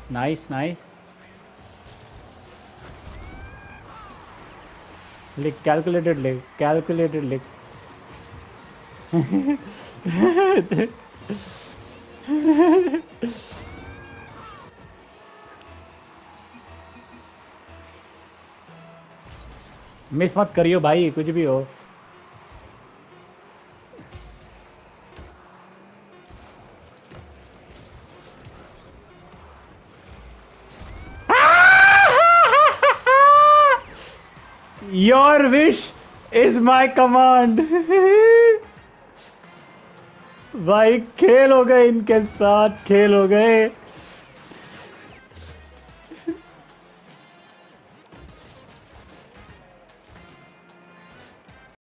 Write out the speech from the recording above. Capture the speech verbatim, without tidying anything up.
Nice nice. लिख calculated, लिख calculated, लिख। मिस मत करियो भाई, कुछ भी हो। Your wish is my command. भाई खेल हो गए, इनके साथ खेल हो गए।